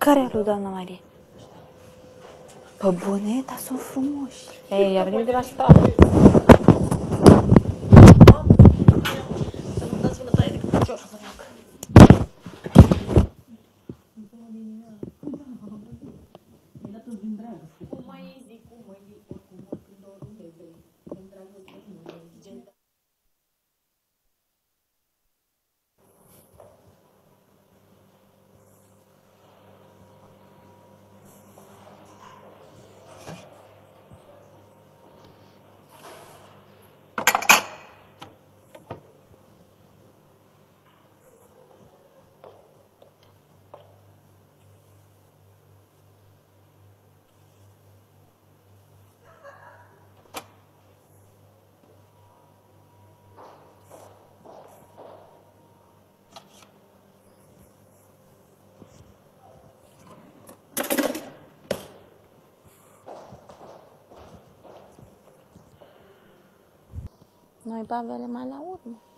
Care e lui doamna Marie? Pe bune, dar sunt frumoși. Ei, a venit de la stat. Să nu dați vă taie decât picior, să fac. Cum mai zic, oricum, oricând oriunde vrei. Îmi dragoste, gen. Noi bavele mai la urmă.